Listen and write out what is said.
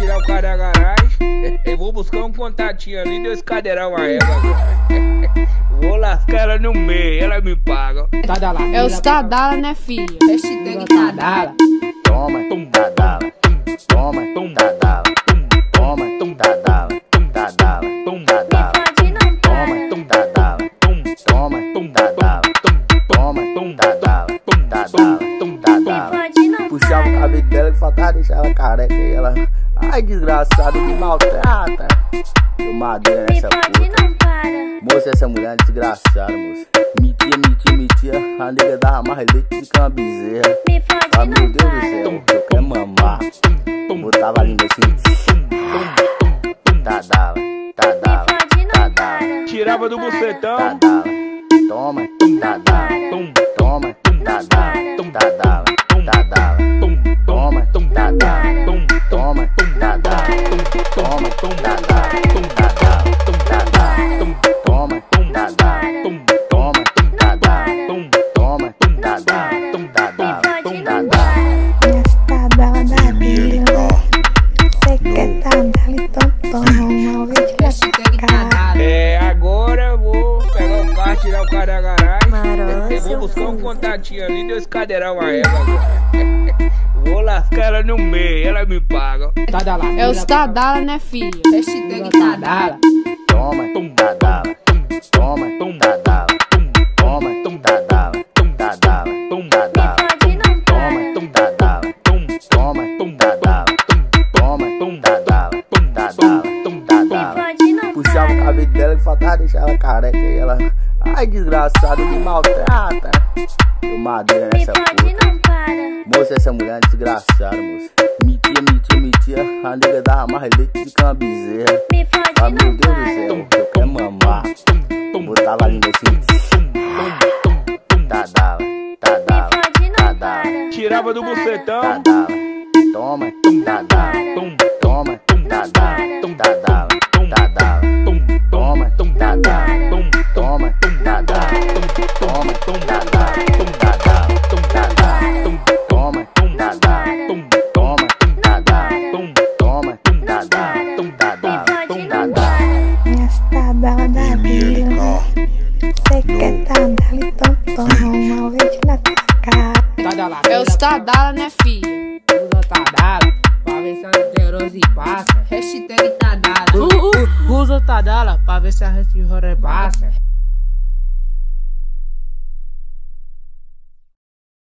tirar o cara da garagem. Eu vou buscar um contatinho ali, deu esse cadeirão a ela. Vou lascar ela no meio, ela me paga. É os Tadala, né, filho? Hashtag Tadala. Toma, Tadala. Toma, Tadala. Toma, Tadala. Tadala. Tadala. Toma, Tadala. Toma, Tadala. Toma, Tadala. Tadala. Puxava o cabelo dela e faltava deixar ela careca e ela... Ai, desgraçado, me maltrata. Deu madeira nessa puta. Moça, essa mulher é desgraçada, moça. Mentia. A nega dava mais leite de que uma bezerra. Ah, meu Deus do céu, eu quero mamar. Botava a língua assim. Tadala. Tirava do bucetão. Tadala. Toma, Tadala. Toma, Tadala. Tadala. Tadala. Toma, Tadala. Toma, Tadala. Toma, Tadala. Tadala da vida. Cê quer Tadala, então toma uma vez de cara. Agora eu vou pegar o carro, tirar o cara da garagem. Eu vou buscar um contatinho ali, deu esse cadeirão a ela. Vou lascar ela no meio, ela me paga. É os Tadala, né, filho? Hashtag Tadala. Toma, Tadala. Toma, Tadala. Toma, Tadala. Tadala. Tadala. Toma, Tadala. Toma, Tadala. Toma, Tadala. Tadala. Puxava o cabelo dela e faltava deixar ela careca e ela... Ai, desgraçado, me maltrata. Deu madeira nessa puta. Moça, essa mulher é desgraçada, moça. Mentia. A nega dava mais leite de que uma bezerra. Ah, meu Deus do céu, eu quero mamar. Botava a língua assim. Tadala. Tirava do bucetão. Tadala. Toma, Tadala. Toma, Tadala. Tadala. Toma, Tadala. Toma, Tadala. Toma, Tadala. Minhas Tadala da vida. Cê quer Tadala, então toma uma vez na tua cara. É os Tadala, né, filho? Usa Tadala, pra ver se ela cheirosa e passa. Hashtag Tadala. Usa Tadala, pra ver se a gente passa.